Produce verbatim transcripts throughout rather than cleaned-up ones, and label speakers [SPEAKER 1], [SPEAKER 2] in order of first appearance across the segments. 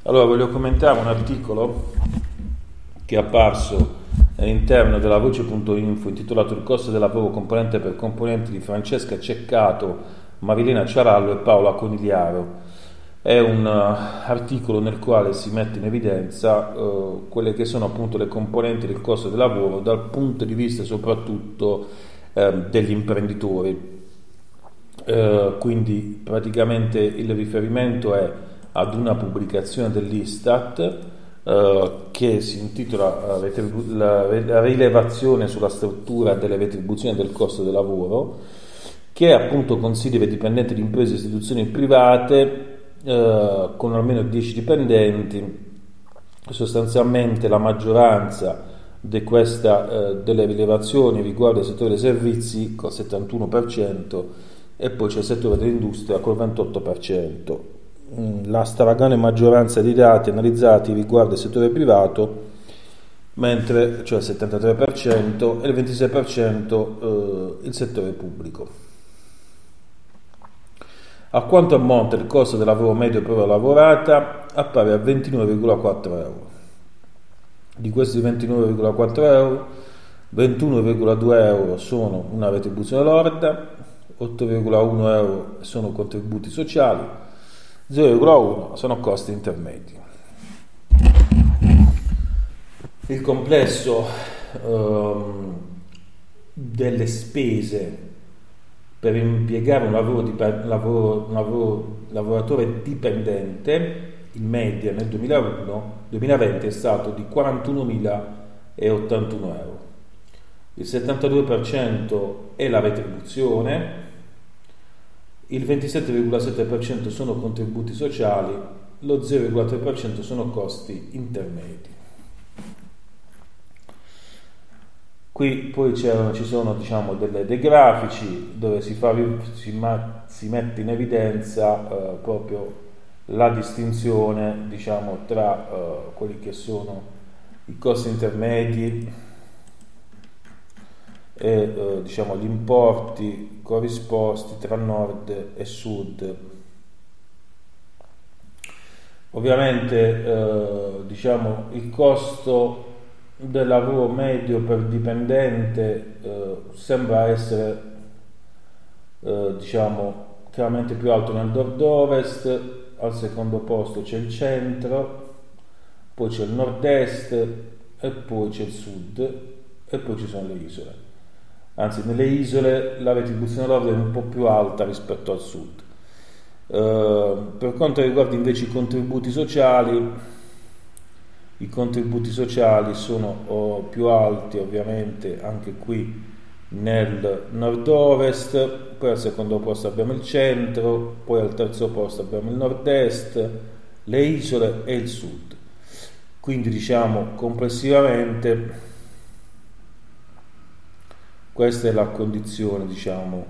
[SPEAKER 1] Allora, voglio commentare un articolo che è apparso all'interno della voce punto info intitolato Il costo del lavoro componente per componente di Francesca Ceccato, Marilena Ciarallo e Paola Conigliaro. È un uh, articolo nel quale si mette in evidenza uh, quelle che sono appunto le componenti del costo del lavoro dal punto di vista soprattutto uh, degli imprenditori. Uh, quindi praticamente il riferimento è ad una pubblicazione dell'Istat uh, che si intitola uh, la, la rilevazione sulla struttura delle retribuzioni del costo del lavoro, che appunto considera i dipendenti di imprese e istituzioni private uh, con almeno dieci dipendenti. Sostanzialmente la maggioranza di questa, uh, delle rilevazioni riguarda il settore dei servizi col settantuno per cento e poi c'è il settore dell'industria col ventotto per cento. La stragrande maggioranza dei dati analizzati riguarda il settore privato, mentre cioè il settantatré per cento e il ventisei per cento eh, il settore pubblico. A quanto ammonta il costo del lavoro medio per ora lavorata? Appare a ventinove virgola quattro euro. Di questi ventinove virgola quattro euro, ventuno virgola due euro sono una retribuzione lorda, otto virgola uno euro sono contributi sociali, zero virgola uno sono costi intermedi. Il complesso ehm, delle spese per impiegare un, lavoro di, lavoro, un lavoro, lavoratore dipendente in media nel duemilauno, duemilaventi è stato di quarantunomilaottantuno euro. Il settantadue per cento è la retribuzione, il ventisette virgola sette per cento sono contributi sociali, lo zero virgola tre per cento sono costi intermedi. Qui poi ci sono diciamo delle, dei grafici dove si, fa, si, ma, si mette in evidenza eh, proprio la distinzione diciamo tra eh, quelli che sono i costi intermedi e eh, diciamo gli importi corrisposti tra nord e sud. Ovviamente eh, diciamo il costo del lavoro medio per dipendente eh, sembra essere eh, diciamo chiaramente più alto nel nord-ovest, al secondo posto c'è il centro, poi c'è il nord-est e poi c'è il sud e poi ci sono le isole. Anzi, nelle isole la retribuzione lorda è un po' più alta rispetto al sud. Eh, per quanto riguarda invece i contributi sociali, i contributi sociali sono oh, più alti ovviamente anche qui nel nord-ovest, poi al secondo posto abbiamo il centro, poi al terzo posto abbiamo il nord-est, le isole e il sud. Quindi diciamo complessivamente questa è la condizione, diciamo,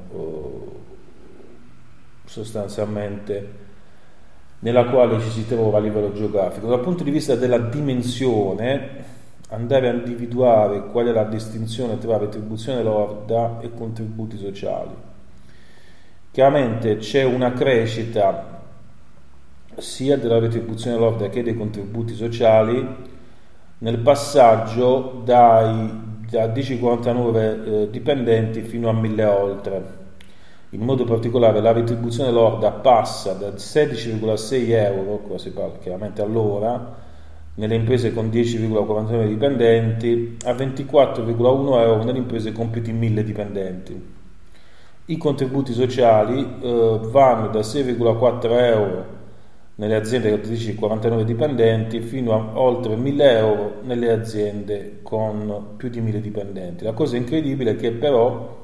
[SPEAKER 1] sostanzialmente nella quale ci si trova a livello geografico. Dal punto di vista della dimensione, andare a individuare qual è la distinzione tra retribuzione lorda e contributi sociali. Chiaramente c'è una crescita sia della retribuzione lorda che dei contributi sociali nel passaggio dai da dieci virgola quarantanove eh, dipendenti fino a mille oltre. In modo particolare la retribuzione lorda passa da sedici virgola sei euro, qua si parla chiaramente all'ora, nelle imprese con dieci virgola quarantanove dipendenti, a ventiquattro virgola uno euro nelle imprese con più di mille dipendenti. I contributi sociali eh, vanno da sei virgola quattro euro nelle aziende con dieci virgola quarantanove dipendenti fino a oltre mille euro nelle aziende con più di mille dipendenti. La cosa incredibile è che però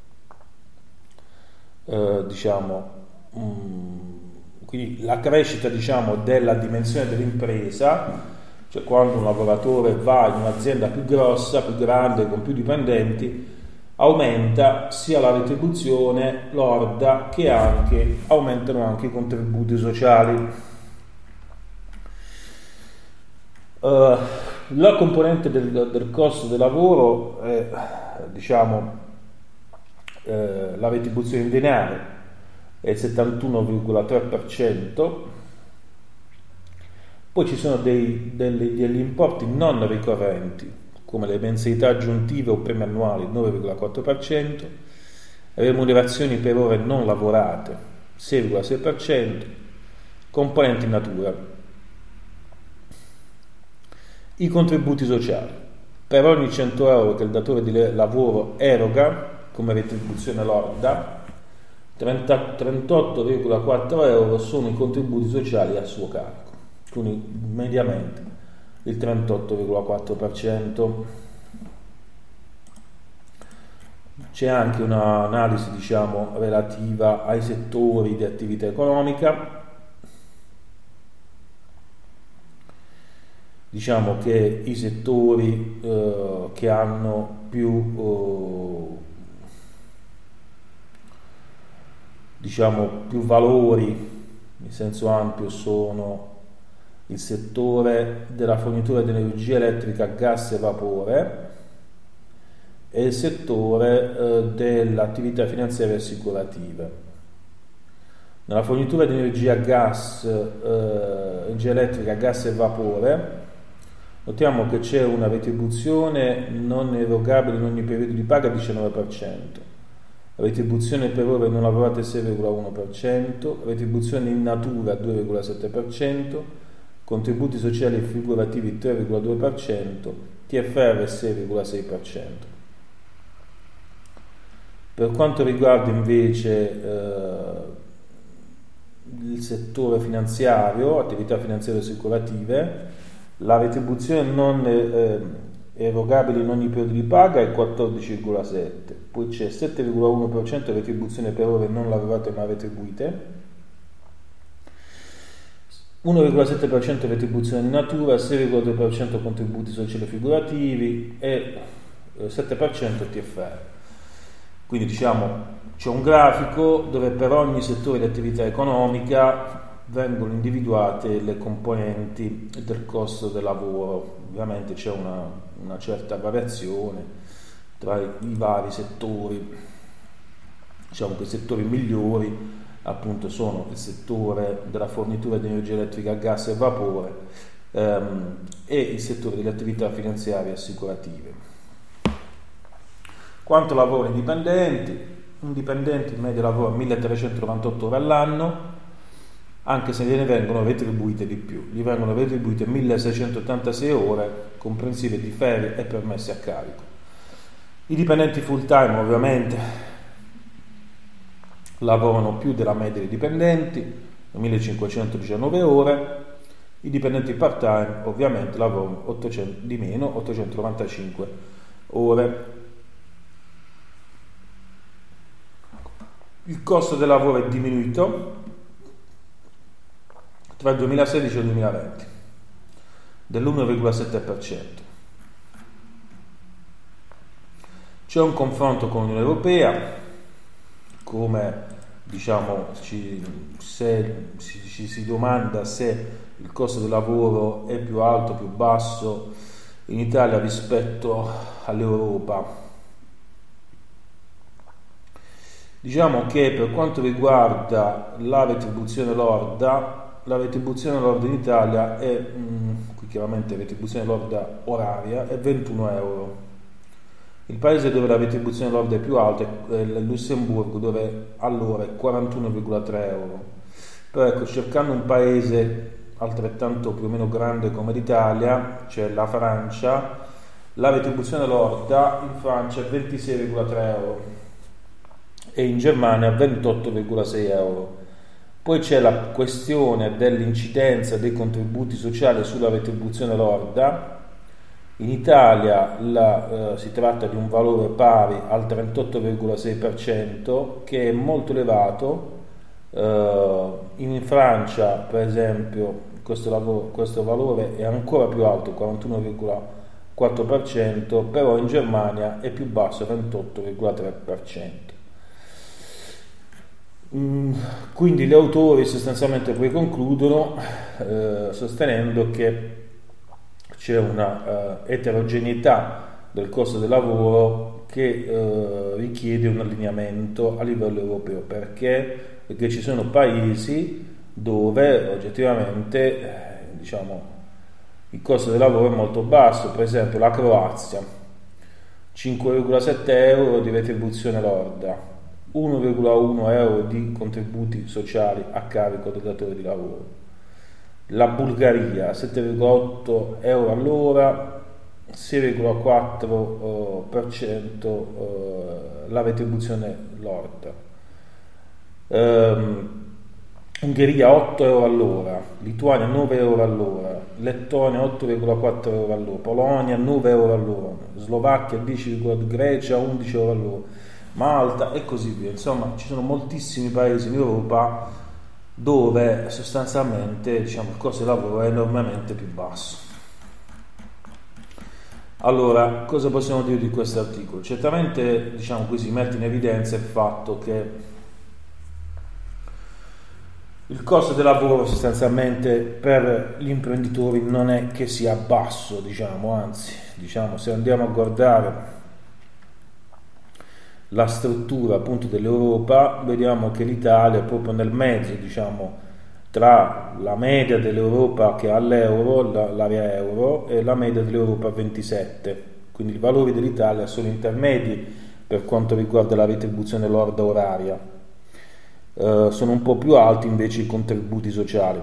[SPEAKER 1] eh, diciamo mh, quindi la crescita diciamo della dimensione dell'impresa, cioè quando un lavoratore va in un'azienda più grossa, più grande, con più dipendenti, aumenta sia la retribuzione lorda che anche aumentano anche i contributi sociali. Uh, la componente del, del costo del lavoro è diciamo eh, la retribuzione in denaro è il settantuno virgola tre per cento, Poi ci sono dei, degli, degli importi non ricorrenti, come le mensilità aggiuntive o premi annuali, nove virgola quattro per cento, remunerazioni per ore non lavorate, sei virgola sei per cento, componenti in natura. I contributi sociali. Per ogni cento euro che il datore di lavoro eroga come retribuzione lorda, trentotto virgola quattro euro sono i contributi sociali a suo carico, quindi mediamente il trentotto virgola quattro per cento. C'è anche un'analisi, diciamo, relativa ai settori di attività economica. Diciamo che i settori eh, che hanno più eh, diciamo più valori in senso ampio sono il settore della fornitura di energia elettrica, gas e vapore e il settore eh, delle attività finanziarie e assicurative. Nella fornitura di energia, gas, eh, energia elettrica, gas e vapore notiamo che c'è una retribuzione non erogabile in ogni periodo di paga diciannove per cento, retribuzione per ore non lavorate sei virgola uno per cento, retribuzione in natura due virgola sette per cento, contributi sociali e figurativi tre virgola due per cento, T F R sei virgola sei per cento. Per quanto riguarda invece eh, il settore finanziario, attività finanziarie e assicurative, la retribuzione non eh, erogabile in ogni periodo di paga è quattordici virgola sette, poi c'è sette virgola uno per cento retribuzione per ore non lavorate ma retribuite, uno virgola sette per cento retribuzione in natura, sei virgola due per cento contributi sociali figurativi e sette per cento T F R. Quindi diciamo c'è un grafico dove per ogni settore di attività economica vengono individuate le componenti del costo del lavoro. Ovviamente c'è una, una certa variazione tra i, i vari settori. Diciamo che i settori migliori appunto sono il settore della fornitura di energia elettrica, gas e vapore ehm, e il settore delle attività finanziarie e assicurative. Quanto lavoro i dipendenti? Un dipendente in media lavora milletrecentonovantotto ore all'anno, anche se gliene vengono retribuite di più, gli vengono retribuite milleseicentottantasei ore, comprensive di ferie e permessi a carico. I dipendenti full time ovviamente lavorano più della media dei dipendenti, millecinquecentodiciannove ore, i dipendenti part time ovviamente lavorano ottocento, di meno, ottocentonovantacinque ore. Il costo del lavoro è diminuito tra il duemilasedici e il duemilaventi dell'uno virgola sette per cento. C'è un confronto con l'Unione Europea, come diciamo ci, se ci, ci si domanda se il costo del lavoro è più alto o più basso in Italia rispetto all'Europa. Diciamo che per quanto riguarda la retribuzione lorda, la retribuzione lorda in Italia è, mh, qui chiaramente retribuzione lorda oraria, è ventuno euro. Il paese dove la retribuzione lorda è più alta è il Lussemburgo, dove allora è quarantuno virgola tre euro. Però ecco, cercando un paese altrettanto più o meno grande come l'Italia, cioè la Francia, la retribuzione lorda in Francia è ventisei virgola tre euro e in Germania ventotto virgola sei euro. Poi c'è la questione dell'incidenza dei contributi sociali sulla retribuzione lorda. In Italia la, eh, si tratta di un valore pari al trentotto virgola sei per cento, che è molto elevato. Eh, in Francia, per esempio, questo, lavoro, questo valore è ancora più alto, quarantuno virgola quattro per cento, però in Germania è più basso, ventotto virgola tre per cento. Quindi gli autori sostanzialmente poi concludono eh, sostenendo che c'è una uh, eterogeneità del costo del lavoro che uh, richiede un allineamento a livello europeo. Perché? Perché ci sono paesi dove oggettivamente eh, diciamo il costo del lavoro è molto basso. Per esempio la Croazia, cinque virgola sette euro di retribuzione lorda, uno virgola uno euro di contributi sociali a carico del datore di lavoro. La Bulgaria, sette virgola otto euro all'ora, sei virgola quattro per cento la retribuzione lorda. Um, Ungheria otto euro all'ora, Lituania nove euro all'ora, Lettonia otto virgola quattro euro all'ora, Polonia nove euro all'ora, Slovacchia dieci virgola due, Grecia undici euro all'ora, Malta e così via. Insomma, ci sono moltissimi paesi in Europa dove sostanzialmente, diciamo, il costo del lavoro è enormemente più basso. Allora, cosa possiamo dire di questo articolo? Certamente, diciamo, qui si mette in evidenza il fatto che il costo del lavoro sostanzialmente per gli imprenditori non è che sia basso, diciamo, anzi, diciamo, se andiamo a guardare la struttura appunto dell'Europa, vediamo che l'Italia è proprio nel mezzo, diciamo, tra la media dell'Europa che ha l'euro, l'area euro, e la media dell'Europa ventisette. Quindi i valori dell'Italia sono intermedi per quanto riguarda la retribuzione lorda oraria. Uh, sono un po' più alti invece i contributi sociali.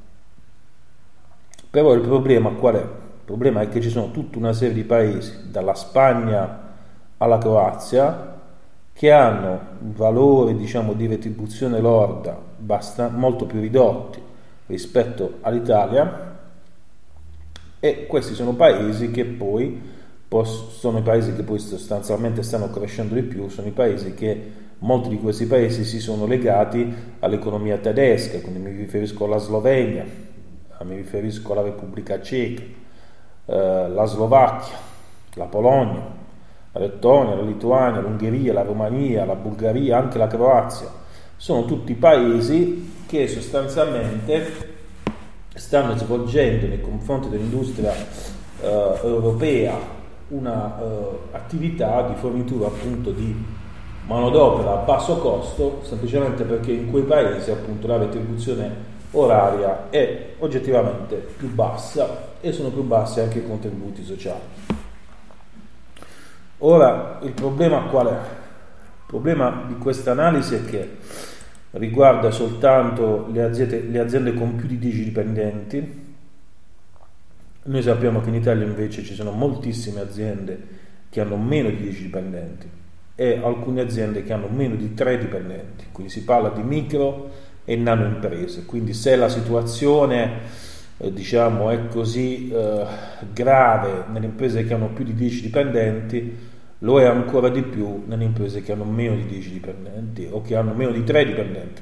[SPEAKER 1] Però il problema qual è? Il problema è che ci sono tutta una serie di paesi, dalla Spagna alla Croazia, che hanno valori, diciamo, di retribuzione lorda bast- molto più ridotti rispetto all'Italia, e questi sono paesi che poi pos- sono i paesi che poi sostanzialmente stanno crescendo di più, sono i paesi che molti di questi paesi si sono legati all'economia tedesca, quindi mi riferisco alla Slovenia, mi riferisco alla Repubblica Ceca, eh, la Slovacchia, la Polonia, la Lettonia, la Lituania, l'Ungheria, la Romania, la Bulgaria, anche la Croazia. Sono tutti paesi che sostanzialmente stanno svolgendo nei confronti dell'industria eh, europea una eh, attività di fornitura appunto di manodopera a basso costo, semplicemente perché in quei paesi appunto la retribuzione oraria è oggettivamente più bassa e sono più bassi anche i contributi sociali. Ora, il problema qual è? Il problema di questa analisi è che riguarda soltanto le aziende, le aziende con più di dieci dipendenti. Noi sappiamo che in Italia invece ci sono moltissime aziende che hanno meno di dieci dipendenti e alcune aziende che hanno meno di tre dipendenti, quindi si parla di micro e nano imprese. Quindi se la situazione eh, diciamo è così eh, grave nelle imprese che hanno più di dieci dipendenti, lo è ancora di più nelle imprese che hanno meno di dieci dipendenti o che hanno meno di tre dipendenti.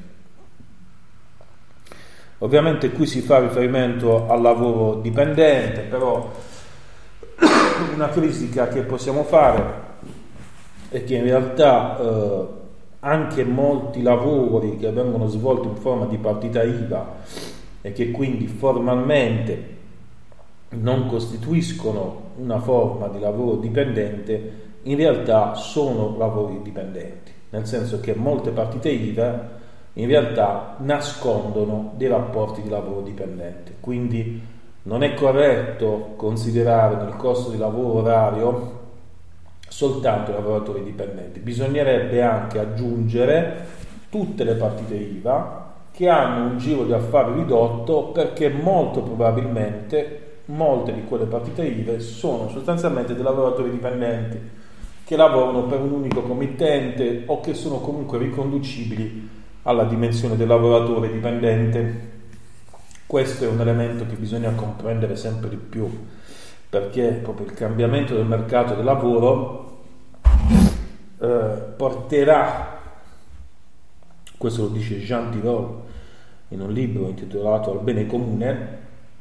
[SPEAKER 1] Ovviamente qui si fa riferimento al lavoro dipendente, però una critica che possiamo fare è che in realtà eh, anche molti lavori che vengono svolti in forma di partita I V A e che quindi formalmente non costituiscono una forma di lavoro dipendente, in realtà sono lavori dipendenti, nel senso che molte partite I V A in realtà nascondono dei rapporti di lavoro dipendente. Quindi non è corretto considerare nel costo di lavoro orario soltanto i lavoratori dipendenti, bisognerebbe anche aggiungere tutte le partite I V A che hanno un giro di affari ridotto, perché molto probabilmente molte di quelle partite I V A sono sostanzialmente dei lavoratori dipendenti che lavorano per un unico committente o che sono comunque riconducibili alla dimensione del lavoratore dipendente. Questo è un elemento che bisogna comprendere sempre di più, perché proprio il cambiamento del mercato del lavoro eh, porterà, questo lo dice Jean Tirole in un libro intitolato Al bene comune,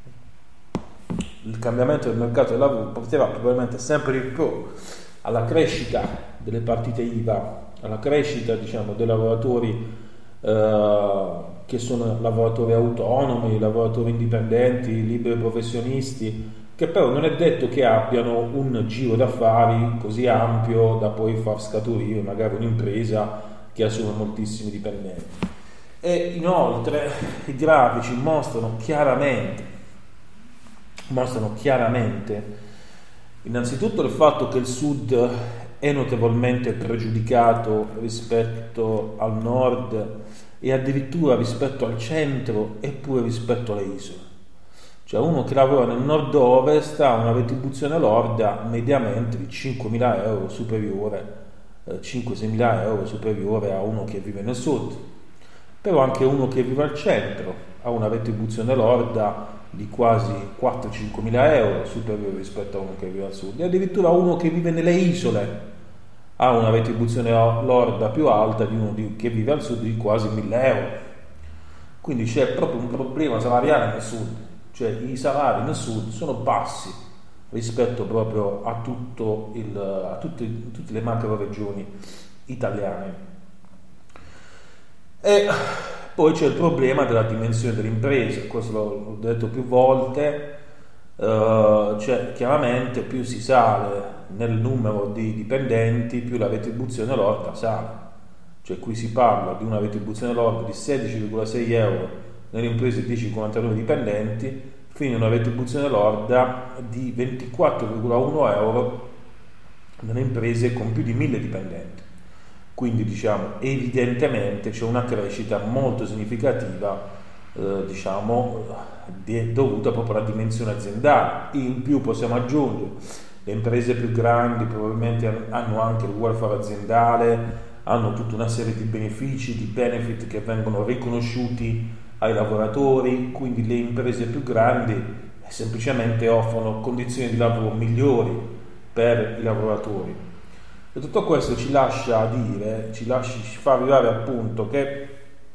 [SPEAKER 1] il cambiamento del mercato del lavoro porterà probabilmente sempre di più alla crescita delle partite I V A, alla crescita, diciamo, dei lavoratori eh, che sono lavoratori autonomi, lavoratori indipendenti, liberi professionisti, che però non è detto che abbiano un giro d'affari così ampio da poi far scaturire magari un'impresa che assume moltissimi dipendenti. E inoltre i grafici mostrano chiaramente mostrano chiaramente innanzitutto il fatto che il sud è notevolmente pregiudicato rispetto al nord e addirittura rispetto al centro e pure rispetto alle isole. Cioè uno che lavora nel nord-ovest ha una retribuzione lorda mediamente di cinquemila euro superiore, eh, cinque-seimila euro superiore a uno che vive nel sud. Però anche uno che vive al centro ha una retribuzione lorda di quasi quattro-cinquemila euro superiore rispetto a uno che vive al sud, e addirittura uno che vive nelle isole ha una retribuzione lorda più alta di uno di, che vive al sud di quasi mille euro. Quindi c'è proprio un problema salariale nel sud, cioè i salari nel sud sono bassi rispetto proprio a, tutto il, a tutte, tutte le macro regioni italiane. E poi c'è il problema della dimensione dell'impresa, questo l'ho detto più volte, uh, cioè chiaramente più si sale nel numero di dipendenti più la retribuzione lorda sale, cioè qui si parla di una retribuzione lorda di sedici virgola sei euro nelle imprese di dieci quarantanove dipendenti fino a una retribuzione lorda di ventiquattro virgola uno euro nelle imprese con più di mille dipendenti. Quindi diciamo evidentemente c'è una crescita molto significativa eh, diciamo de- dovuta proprio alla dimensione aziendale. In più possiamo aggiungere le imprese più grandi probabilmente hanno anche il welfare aziendale, hanno tutta una serie di benefici, di benefit che vengono riconosciuti ai lavoratori, quindi le imprese più grandi semplicemente offrono condizioni di lavoro migliori per i lavoratori. E tutto questo ci lascia dire, ci, lascia, ci fa arrivare al punto che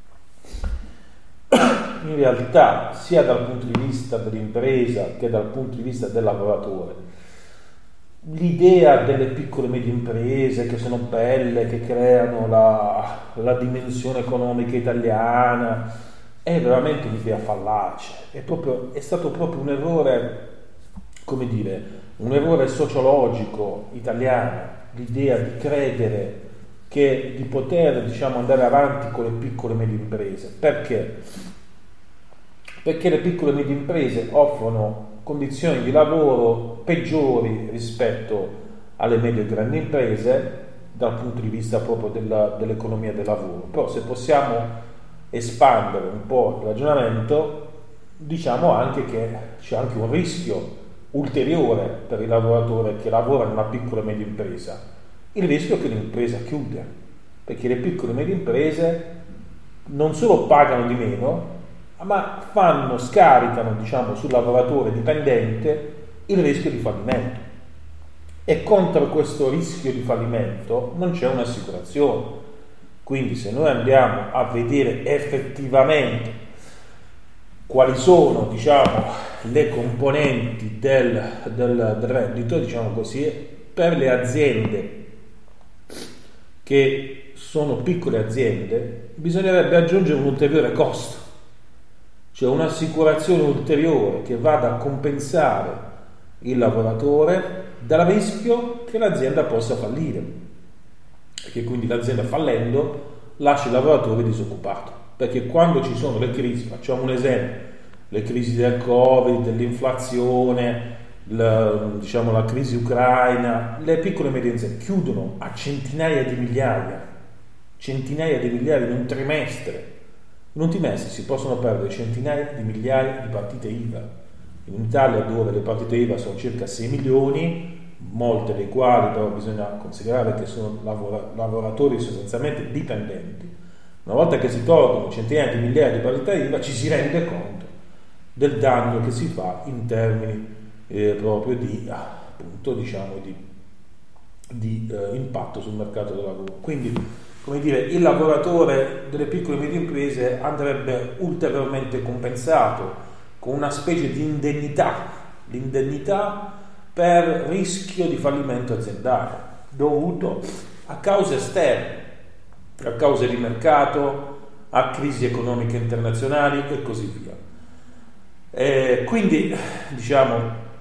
[SPEAKER 1] in realtà sia dal punto di vista dell'impresa che dal punto di vista del lavoratore l'idea delle piccole e medie imprese che sono belle, che creano la, la dimensione economica italiana è veramente un'idea fallace, è, proprio, è stato proprio un errore, come dire, un errore sociologico italiano, l'idea di credere che di poter diciamo andare avanti con le piccole e medie imprese. Perché? Perché le piccole e medie imprese offrono condizioni di lavoro peggiori rispetto alle medie e grandi imprese dal punto di vista proprio della, dell'economia del lavoro. Però se possiamo espandere un po' il ragionamento, diciamo anche che c'è anche un rischio ulteriore per il lavoratore che lavora in una piccola e media impresa. Il rischio è che l'impresa chiude, perché le piccole e medie imprese non solo pagano di meno, ma fanno, scaricano diciamo sul lavoratore dipendente il rischio di fallimento, e contro questo rischio di fallimento non c'è un'assicurazione. Quindi se noi andiamo a vedere effettivamente quali sono diciamo le componenti del, del, del reddito, diciamo così, per le aziende che sono piccole aziende bisognerebbe aggiungere un ulteriore costo, cioè un'assicurazione ulteriore che vada a compensare il lavoratore dal rischio che l'azienda possa fallire, e che quindi l'azienda fallendo lascia il lavoratore disoccupato. Perché quando ci sono le crisi, facciamo un esempio, le crisi del Covid, dell'inflazione, la, diciamo la crisi ucraina, le piccole e medie imprese chiudono a centinaia di migliaia, centinaia di migliaia in un trimestre. In un trimestre si possono perdere centinaia di migliaia di partite I V A. In Italia, dove le partite I V A sono circa sei milioni, molte dei quali però bisogna considerare che sono lavora- lavoratori sostanzialmente dipendenti. Una volta che si tolgono centinaia di migliaia di partite I V A ci si rende conto del danno che si fa in termini eh, proprio di appunto diciamo di, di eh, impatto sul mercato del lavoro. Quindi, come dire, il lavoratore delle piccole e medie imprese andrebbe ulteriormente compensato con una specie di indennità, l'indennità per rischio di fallimento aziendale dovuto a cause esterne, a cause di mercato, a crisi economiche internazionali e così via. E quindi, diciamo,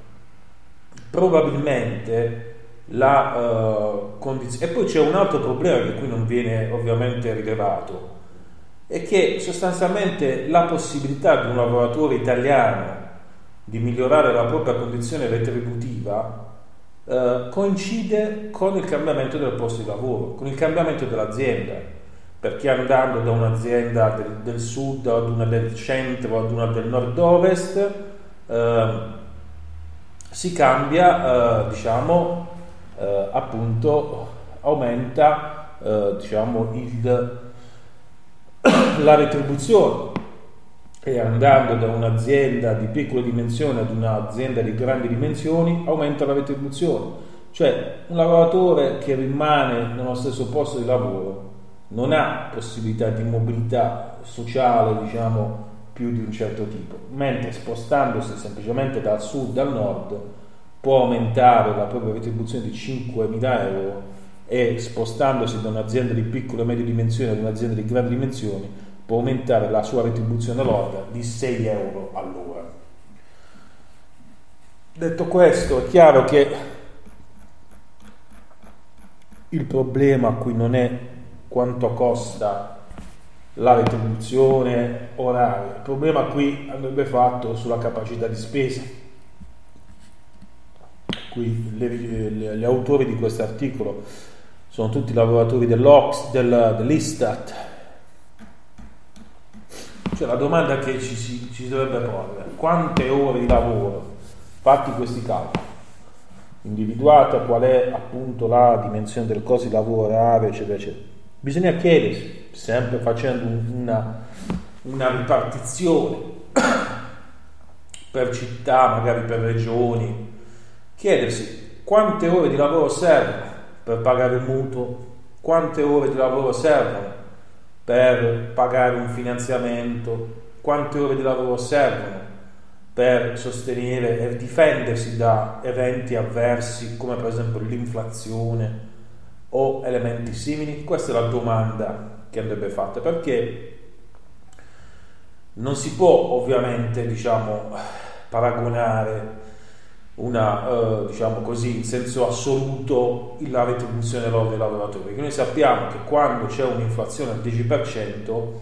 [SPEAKER 1] probabilmente la uh, condizione. E poi c'è un altro problema che qui non viene ovviamente rilevato, è che sostanzialmente la possibilità di un lavoratore italiano di migliorare la propria condizione retributiva eh, coincide con il cambiamento del posto di lavoro, con il cambiamento dell'azienda, perché andando da un'azienda del, del sud ad una del centro ad una del nord-ovest eh, si cambia, eh, diciamo, eh, appunto aumenta eh, diciamo il, la retribuzione, e andando da un'azienda di piccole dimensioni ad un'azienda di grandi dimensioni aumenta la retribuzione. Cioè un lavoratore che rimane nello stesso posto di lavoro non ha possibilità di mobilità sociale, diciamo, più di un certo tipo, mentre spostandosi semplicemente dal sud al nord può aumentare la propria retribuzione di cinquemila euro, e spostandosi da un'azienda di piccole e medie dimensioni ad un'azienda di grandi dimensioni può aumentare la sua retribuzione lorda di sei euro all'ora. Detto questo, è chiaro che il problema qui non è quanto costa la retribuzione oraria, il problema qui andrebbe fatto sulla capacità di spesa. Qui le, le, gli autori di questo articolo sono tutti lavoratori dell'O C S, del, dell'Istat. Cioè la domanda che ci si, ci si dovrebbe porre: quante ore di lavoro, fatti questi calcoli, individuata qual è appunto la dimensione del costo di lavoro orario, eccetera eccetera, bisogna chiedersi, sempre facendo una, una ripartizione per città, magari per regioni, chiedersi quante ore di lavoro servono per pagare un mutuo, quante ore di lavoro servono per pagare un finanziamento, quante ore di lavoro servono per sostenere e difendersi da eventi avversi come per esempio l'inflazione o elementi simili. Questa è la domanda che andrebbe fatta, perché non si può ovviamente, diciamo, paragonare una, eh, diciamo così, in senso assoluto la retribuzione lorda dei lavoratori, perché noi sappiamo che quando c'è un'inflazione al dieci per cento,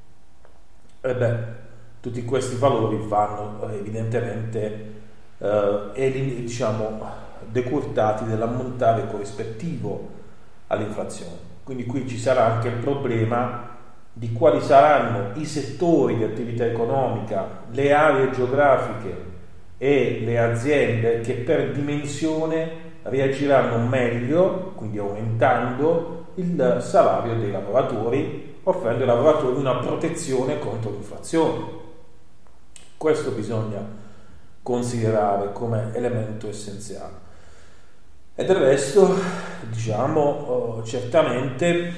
[SPEAKER 1] eh beh, tutti questi valori vanno evidentemente eh, elin- diciamo decurtati dell'ammontare corrispettivo all'inflazione. Quindi qui ci sarà anche il problema di quali saranno i settori di attività economica, le aree geografiche e le aziende che per dimensione reagiranno meglio, quindi aumentando il salario dei lavoratori, offrendo ai lavoratori una protezione contro l'inflazione. Questo bisogna considerare come elemento essenziale. E del resto, diciamo, certamente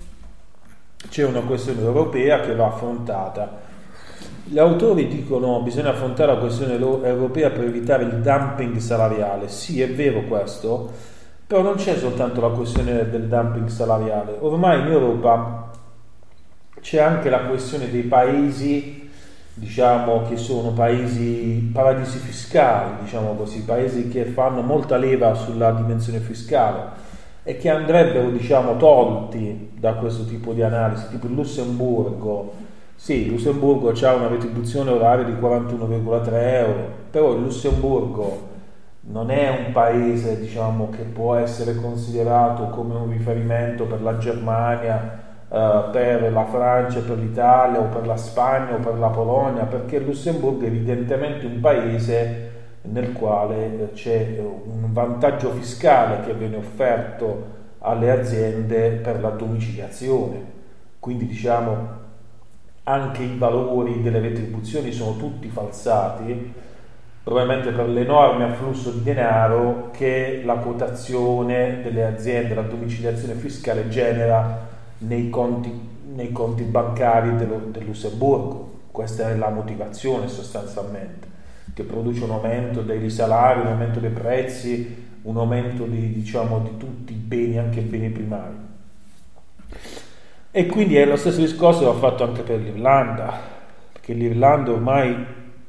[SPEAKER 1] c'è una questione europea che va affrontata. Gli autori dicono che bisogna affrontare la questione europea per evitare il dumping salariale. Sì, è vero questo, però non c'è soltanto la questione del dumping salariale. Ormai in Europa c'è anche la questione dei paesi, diciamo, che sono paesi paradisi fiscali, diciamo così, paesi che fanno molta leva sulla dimensione fiscale e che andrebbero, diciamo, tolti da questo tipo di analisi, tipo il Lussemburgo. Sì, il Lussemburgo ha una retribuzione oraria di quarantuno virgola tre euro, però il Lussemburgo non è un paese, diciamo, che può essere considerato come un riferimento per la Germania, eh, per la Francia, per l'Italia o per la Spagna o per la Polonia, perché il Lussemburgo è evidentemente un paese nel quale c'è un vantaggio fiscale che viene offerto alle aziende per la domiciliazione. Quindi, diciamo, anche i valori delle retribuzioni sono tutti falsati, probabilmente per l'enorme afflusso di denaro che la quotazione delle aziende, la domiciliazione fiscale genera nei conti, nei conti bancari dello, del Lussemburgo. Questa è la motivazione sostanzialmente, che produce un aumento dei salari, un aumento dei prezzi, un aumento di, diciamo, di tutti i beni, anche i beni primari. E quindi è lo stesso discorso che va fatto anche per l'Irlanda, perché l'Irlanda ormai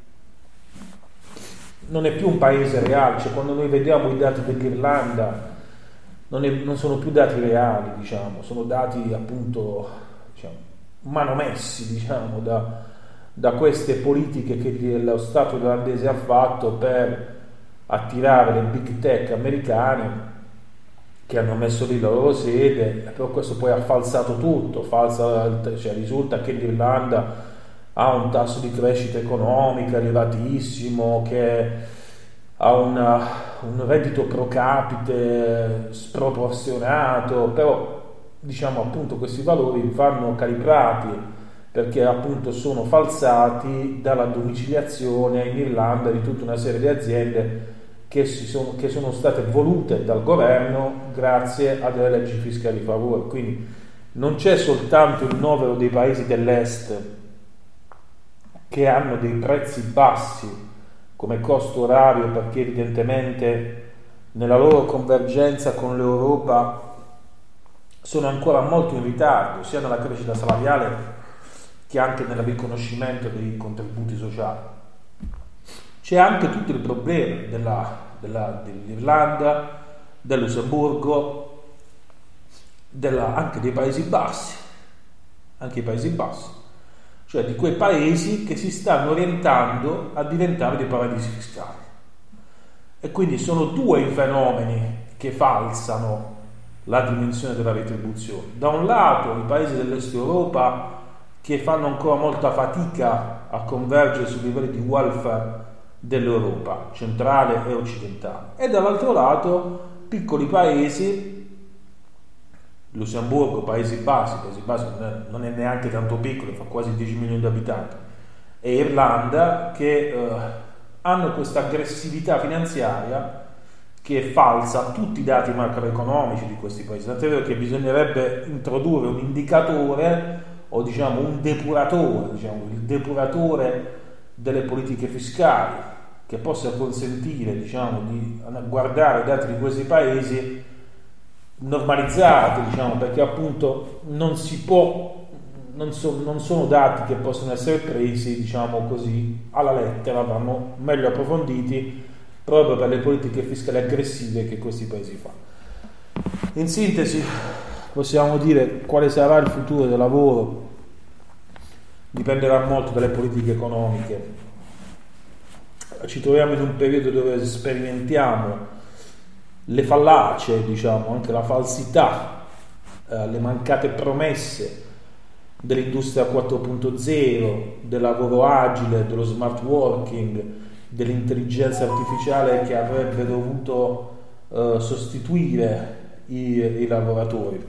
[SPEAKER 1] non è più un paese reale, cioè quando noi vediamo i dati dell'Irlanda non, è, non sono più dati reali, diciamo, sono dati appunto, diciamo, manomessi, diciamo, da, da queste politiche che lo Stato irlandese ha fatto per attirare le big tech americane che hanno messo lì la loro sede, però questo poi ha falsato tutto, falsa, cioè risulta che l'Irlanda ha un tasso di crescita economica elevatissimo, che ha una, un reddito pro capite sproporzionato, però diciamo appunto questi valori vanno calibrati perché appunto sono falsati dalla domiciliazione in Irlanda di tutta una serie di aziende che, si sono, che sono state volute dal governo grazie a delle leggi fiscali a favore. Quindi non c'è soltanto il novero dei paesi dell'est che hanno dei prezzi bassi come costo orario, perché evidentemente nella loro convergenza con l'Europa sono ancora molto in ritardo sia nella crescita salariale che anche nel riconoscimento dei contributi sociali. C'è anche tutto il problema della, della, dell'Irlanda, del Lussemburgo, della, anche dei Paesi Bassi, anche i Paesi Bassi, cioè di quei paesi che si stanno orientando a diventare dei paradisi fiscali. E quindi sono due i fenomeni che falsano la dimensione della retribuzione. Da un lato i paesi dell'est Europa che fanno ancora molta fatica a convergere sui livelli di welfare dell'Europa centrale e occidentale, e dall'altro lato piccoli paesi, Lussemburgo, Paesi Bassi, Paesi Bassi non è, non è neanche tanto piccolo, fa quasi dieci milioni di abitanti, e Irlanda, che eh, hanno questa aggressività finanziaria che è falsa a tutti i dati macroeconomici di questi paesi. Tant'è vero che bisognerebbe introdurre un indicatore o diciamo un depuratore, diciamo il depuratore delle politiche fiscali, che possa consentire diciamo di guardare i dati di questi paesi normalizzati, diciamo, perché appunto non si può, non, so, non sono dati che possono essere presi diciamo così alla lettera, vanno meglio approfonditi proprio per le politiche fiscali aggressive che questi paesi fanno. In sintesi possiamo dire quale sarà il futuro del lavoro dipenderà molto dalle politiche economiche. Ci troviamo in un periodo dove sperimentiamo le fallacie, diciamo, anche la falsità, eh, le mancate promesse dell'industria quattro punto zero, del lavoro agile, dello smart working, dell'intelligenza artificiale che avrebbe dovuto eh, sostituire i, i lavoratori.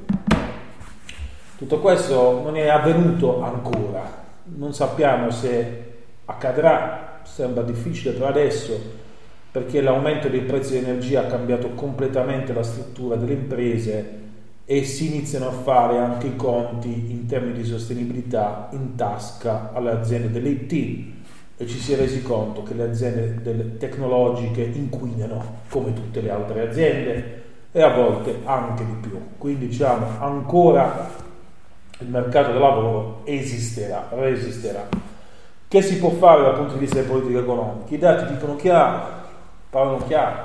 [SPEAKER 1] Tutto questo non è avvenuto ancora, non sappiamo se accadrà. Sembra difficile per adesso perché l'aumento dei prezzi dell'energia ha cambiato completamente la struttura delle imprese e si iniziano a fare anche i conti in termini di sostenibilità in tasca alle aziende dell'I T, e ci si è resi conto che le aziende delle tecnologiche inquinano come tutte le altre aziende e a volte anche di più. Quindi diciamo ancora il mercato del lavoro esisterà, resisterà. Che si può fare dal punto di vista delle politiche economiche? I dati dicono chiaro, parlano chiaro.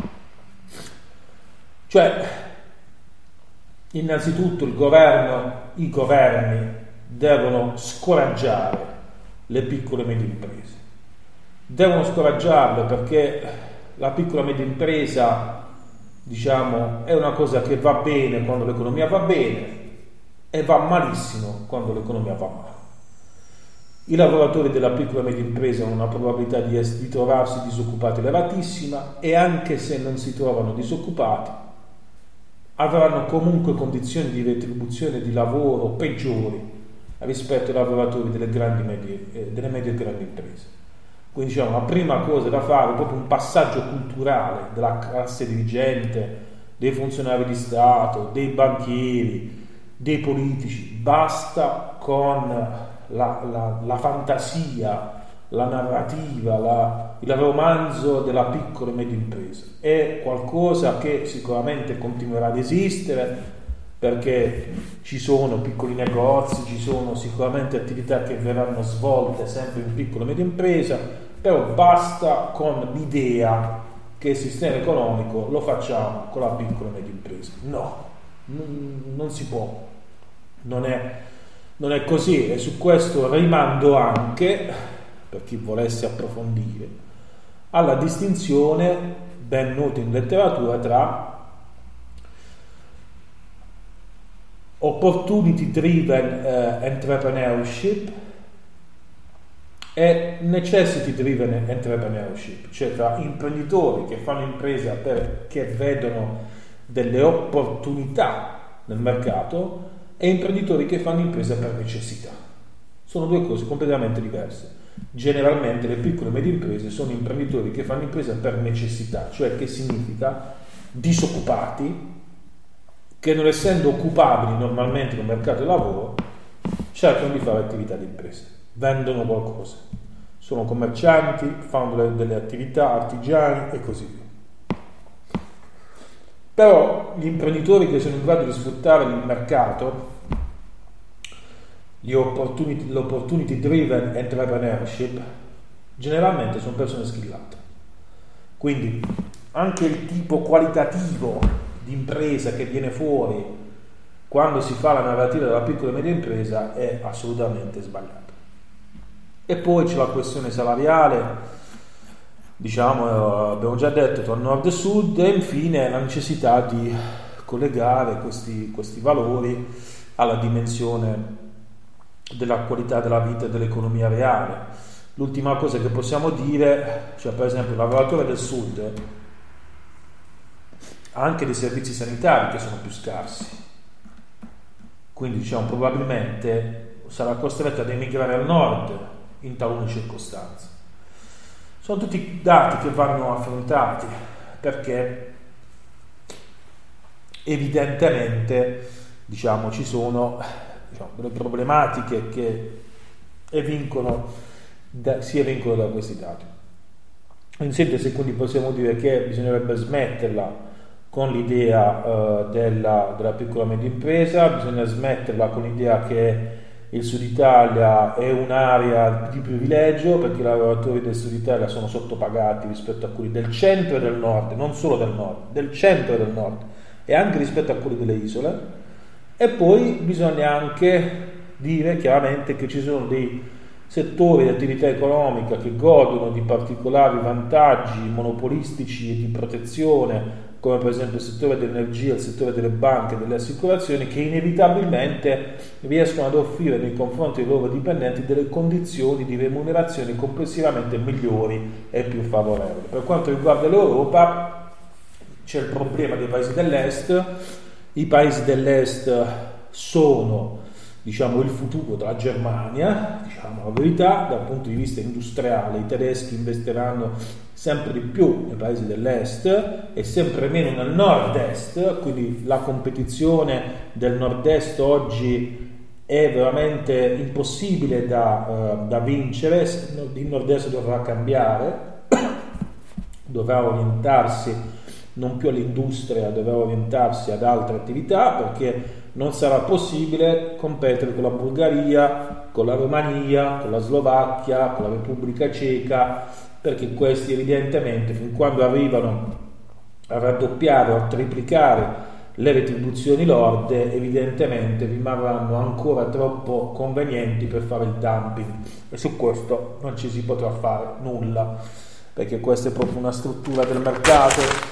[SPEAKER 1] Cioè, innanzitutto il governo, i governi devono scoraggiare le piccole e medie imprese. Devono scoraggiarle perché la piccola e media impresa, diciamo, è una cosa che va bene quando l'economia va bene e va malissimo quando l'economia va male. I lavoratori della piccola e media impresa hanno una probabilità di, es- di trovarsi disoccupati elevatissima, e anche se non si trovano disoccupati avranno comunque condizioni di retribuzione di lavoro peggiori rispetto ai lavoratori delle grandi medie, eh, delle medie e grandi imprese. Quindi diciamo la prima cosa da fare è proprio un passaggio culturale della classe dirigente, dei funzionari di Stato, dei banchieri, dei politici. Basta con La, la, la fantasia, la narrativa, la, il romanzo della piccola e media impresa. È qualcosa che sicuramente continuerà ad esistere perché ci sono piccoli negozi, ci sono sicuramente attività che verranno svolte sempre in piccola e media impresa, però basta con l'idea che il sistema economico lo facciamo con la piccola e media impresa. No, non, non si può, non è
[SPEAKER 2] non è così, e su questo rimando anche, per chi volesse approfondire, alla distinzione ben nota in letteratura tra opportunity driven eh, entrepreneurship e necessity driven entrepreneurship, cioè tra imprenditori che fanno impresa perché vedono delle opportunità nel mercato e imprenditori che fanno impresa per necessità. Sono due cose completamente diverse. Generalmente le piccole e medie imprese sono imprenditori che fanno impresa per necessità, cioè che significa disoccupati che, non essendo occupabili normalmente nel mercato del lavoro, cercano di fare attività di impresa, vendono qualcosa, sono commercianti, fanno delle, delle attività artigiane e così via. Però gli imprenditori che sono in grado di sfruttare il mercato, gli opportunity, l'opportunity driven entrepreneurship, generalmente sono persone skillate. Quindi anche il tipo qualitativo di impresa che viene fuori quando si fa la narrativa della piccola e media impresa è assolutamente sbagliato. E poi c'è la questione salariale, diciamo, abbiamo già detto tra nord e sud, e infine la necessità di collegare questi, questi valori alla dimensione della qualità della vita e dell'economia reale. L'ultima cosa che possiamo dire, cioè per esempio il lavoratore del sud ha anche dei servizi sanitari che sono più scarsi, quindi diciamo probabilmente sarà costretto ad emigrare al nord in talune circostanze. Sono tutti dati che vanno affrontati, perché evidentemente diciamo ci sono diciamo, delle problematiche che evincono da, si evincono da questi dati. In sintesi, quindi possiamo dire che bisognerebbe smetterla con l'idea uh, della, della piccola e media impresa, bisogna smetterla con l'idea che il Sud Italia è un'area di privilegio, perché i lavoratori del Sud Italia sono sottopagati rispetto a quelli del centro e del nord, non solo del nord, del centro e del nord, e anche rispetto a quelli delle isole. E poi bisogna anche dire chiaramente che ci sono dei settori di attività economica che godono di particolari vantaggi monopolistici e di protezione, come per esempio il settore dell'energia, il settore delle banche e delle assicurazioni, che inevitabilmente riescono ad offrire nei confronti dei loro dipendenti delle condizioni di remunerazione complessivamente migliori e più favorevoli. Per quanto riguarda l'Europa, c'è il problema dei paesi dell'est. I paesi dell'est sono, diciamo, il futuro della Germania, diciamo la verità, dal punto di vista industriale. I tedeschi investiranno sempre di più nei paesi dell'est e sempre meno nel nord-est, quindi la competizione del nord-est oggi è veramente impossibile da, uh, da vincere. Il nord-est dovrà cambiare, dovrà orientarsi non più all'industria, dovrà orientarsi ad altre attività, perché non sarà possibile competere con la Bulgaria, con la Romania, con la Slovacchia, con la Repubblica Ceca, perché questi evidentemente, fin quando arrivano a raddoppiare o a triplicare le retribuzioni lorde, evidentemente rimarranno ancora troppo convenienti per fare il dumping, e su questo non ci si potrà fare nulla, perché questa è proprio una struttura del mercato.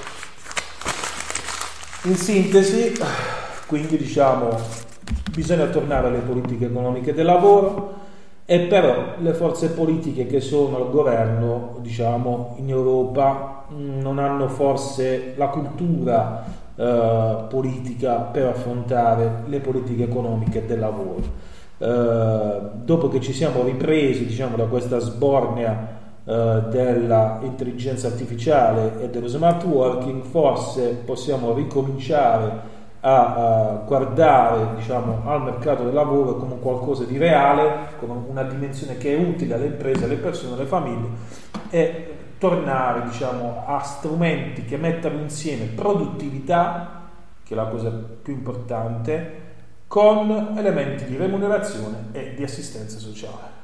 [SPEAKER 2] In sintesi, quindi diciamo, bisogna tornare alle politiche economiche del lavoro, e però le forze politiche che sono al governo, diciamo, in Europa non hanno forse la cultura eh, politica per affrontare le politiche economiche del lavoro. Eh, dopo che ci siamo ripresi, diciamo, da questa sbornia della intelligenza artificiale e dello smart working, forse possiamo ricominciare a, a guardare, diciamo, al mercato del lavoro come qualcosa di reale, come una dimensione che è utile alle imprese, alle persone, alle famiglie, e tornare, diciamo, a strumenti che mettano insieme produttività, che è la cosa più importante, con elementi di remunerazione e di assistenza sociale.